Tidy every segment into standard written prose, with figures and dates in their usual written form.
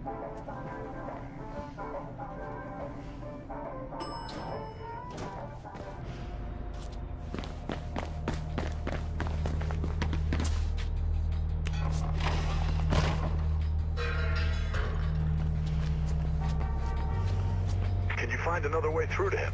Can you find another way through to him?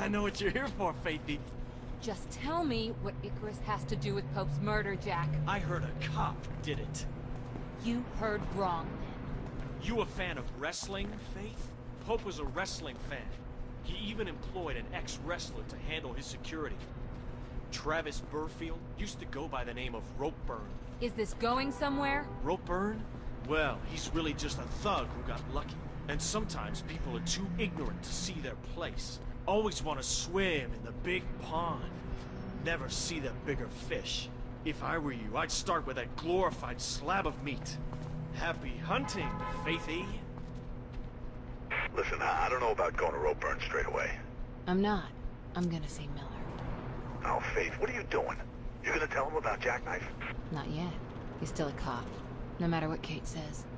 I know what you're here for, Faithy. Just tell me what Icarus has to do with Pope's murder, Jack. I heard a cop did it. You heard wrong, then. You a fan of wrestling, Faith? Pope was a wrestling fan. He even employed an ex-wrestler to handle his security. Travis Burfield used to go by the name of Ropeburn. Is this going somewhere? Ropeburn? Well, he's really just a thug who got lucky. And sometimes people are too ignorant to see their place. Always want to swim in the big pond. Never see the bigger fish. If I were you, I'd start with that glorified slab of meat. Happy hunting, Faithy. Listen, I don't know about going to Ropeburn straight away. I'm not. I'm gonna see Miller. Oh, Faith, what are you doing? You're gonna tell him about Jackknife? Not yet. He's still a cop. No matter what Kate says.